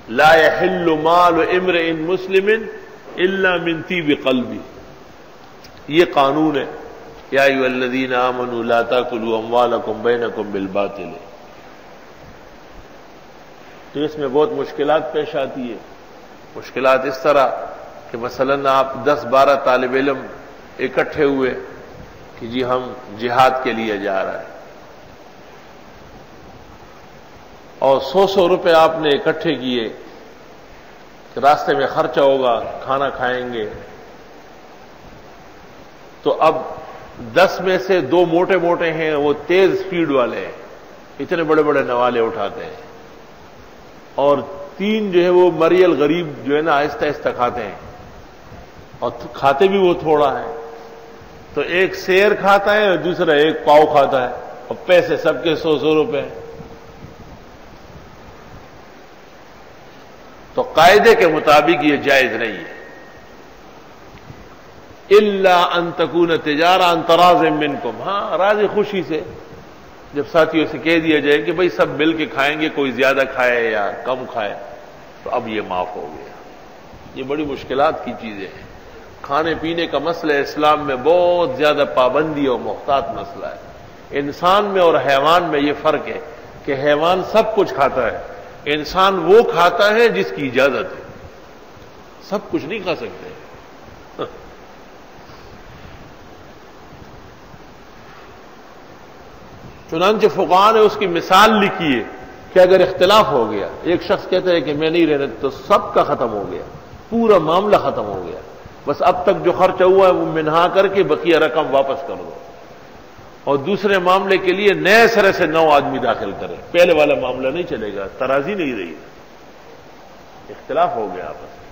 لا يحل مال امرئ مسلم الا من طیب قلبی، یہ قانون ہے، یا ایھا الذین آمنوا لا تاکلوا اموالکم بینکم بالباطل۔ تو اس میں بہت مشکلات پیش آتی ہے۔ مشکلات اس طرح کہ مثلاً آپ 10-12 طالب علم اکٹھے ہوئے کہ جی ہم جہاد کے لیے جا رہے ہیں، اور 100 روپے آپ نے اکٹھے کیے کہ راستے میں خرچہ ہوگا، کھانا کھائیں گے، تو اب 10 میں سے 2 موٹے موٹے ہیں، وہ تیز سپیڈ والے ہیں، اتنے بڑے بڑے نوالے اٹھاتے ہیں، اور 3 جو ہے وہ مریل غریب جو ہے نا آہستہ آہستہ کھاتے ہیں، اور کھاتے بھی وہ تھوڑا ہے، تو ایک سیر کھاتا ہے اور دوسرا ایک پاؤ کھاتا ہے، اور پیسے سب کے 100 روپے ہیں۔ تو قاعدے کے مطابق یہ جائز نہیں ہے، الا ان تکون تجارہ عن تراض منکم، ہاں راضی خوشی سے جب ساتھیوں سے کہہ دیا جائے کہ بھئی سب مل کے کھائیں گے، کوئی زیادہ کھائے یا کم کھائے، تو اب یہ معاف ہو گیا۔ یہ بڑی مشکلات کی چیزیں ہیں۔ کھانے پینے کا مسئلہ اسلام میں بہت زیادہ پابندی اور محتاط مسئلہ ہے۔ انسان میں اور حیوان میں یہ فرق ہے کہ حیوان سب کچھ کھاتا ہے، انسان وہ کھاتا ہے جس کی اجازت ہے، سب کچھ نہیں کھا سکتے۔ چنانچہ فقہاء نے اس کی مثال لکھی ہے کہ اگر اختلاف ہو گیا، ایک شخص کہتا ہے کہ میں نہیں رہنا، تو سب کا ختم ہو گیا، پورا معاملہ ختم ہو گیا، بس اب تک جو خرچہ ہوا ہے وہ منہا کر کے بقیہ رقم واپس کر دو، اور دوسرے معاملے کے لیے نئے سرے سے 9 آدمی داخل کرے، پہلے والا معاملہ نہیں چلے گا، ترازی نہیں رہی، اختلاف ہو گیا آپس میں۔